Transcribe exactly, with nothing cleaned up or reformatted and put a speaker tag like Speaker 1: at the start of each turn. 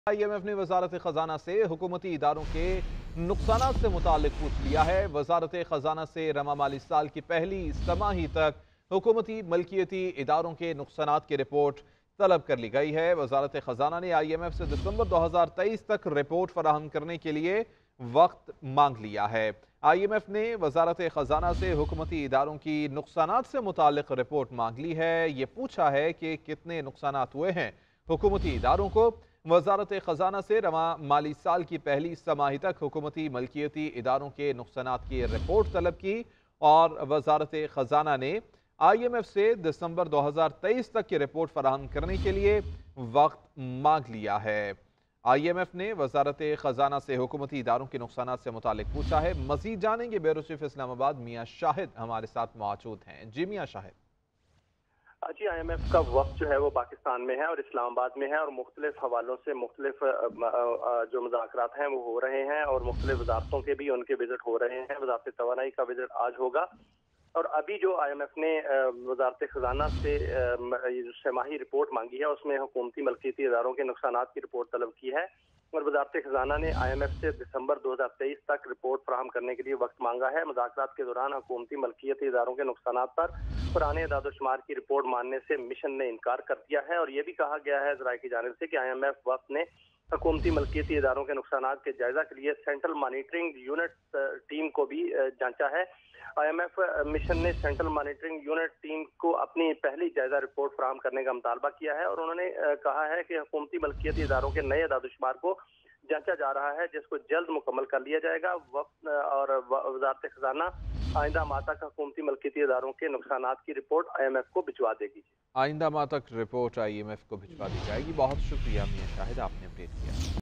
Speaker 1: आई M F ने वजारत खजाना से हुकूमती इदारों के नुकसानात से मुतालिक पूछ लिया है। वजारत खजाना से रवा माली साल की पहली समाही तक हुकूमती मलकियती इदारों के नुकसानात की रिपोर्ट तलब कर ली गई है। वजारत खजाना ने आई एम एफ से दिसंबर दो हजार तेईस तक रिपोर्ट फराहम करने के लिए वक्त मांग लिया है। आई एम एफ ने वजारत खजाना से हुकूमती इदारों की नुकसानात से मुतालिक रिपोर्ट मांग ली है। ये पूछा है कि कितने नुकसानात हुए हैं। हुकूमती इदारों को वजारत खजाना से रवा माली साल की पहली समाही तक हुकूमती मलकियती इदारों के नुकसानात की रिपोर्ट तलब की और वजारत खजाना ने आई एम एफ से दिसंबर दो हजार तेईस तक की रिपोर्ट फराहम करने के लिए वक्त मांग लिया है। आई एम एफ ने वजारत खजाना से हुकूमती इदारों के नुकसानात से मुतालिक पूछा है। मजीद जानेंगे ब्यूरो चीफ इस्लामाबाद मियाँ शाहिद हमारे साथ मौजूद हैं। जी मियाँ शाहिद।
Speaker 2: जी आई एम एफ का वक्त जो है वो पाकिस्तान में है और इस्लामाबाद में है और मुख्तलिफ हवालों से मुख्तलिफ जो मुज़ाकरात हैं वो हो रहे हैं और मुख्तलिफ वजारतों के भी उनके विजिट हो रहे हैं। वजारत तवानाई का विजिट आज होगा और अभी जो आई एम एफ ने वजारत खजाना से जो छमाही रिपोर्ट मांगी है उसमें हुकूमती मलकियती इदारों के नुकसानात की रिपोर्ट तलब की है और वजारत खजाना ने आई एम एफ से दिसंबर दो हजार तेईस तक रिपोर्ट फराहम करने के लिए वक्त मांगा है। मुज़ाकरात के दौरान हुकूमती मलकियती इदारों के नुकसानात पर पुराने इदाद-ओ-शुमार की रिपोर्ट मानने से मिशन ने इनकार कर दिया है और ये भी कहा गया है ज़राए की जानिब से कि आई एम एफ वक्त ने हुकूमती मलकियती इदारों के नुकसानात के जायजा के लिए सेंट्रल मॉनिटरिंग यूनिट टीम को भी जांचा है। आई एम एफ मिशन ने सेंट्रल मॉनिटरिंग यूनिट टीम को अपनी पहली जायजा रिपोर्ट फराहम करने का मुतालबा किया है और उन्होंने कहा है कि हुकूमती मलकियती इदारों के नए इदाद-ओ-शुमार को जांचा जा रहा है जिसको जल्द मुकम्मल कर लिया जाएगा। वक्त और वजारत खजाना आइंदा माह तक हुकूमती मलकियती इदारों के नुकसानात की रिपोर्ट आई एम एफ को भिजवा देगी।
Speaker 1: आइंदा माह तक रिपोर्ट आई एम एफ को भिजवा दी जाएगी। बहुत शुक्रिया मियाँ शाहिद, आपने अपडेट किया।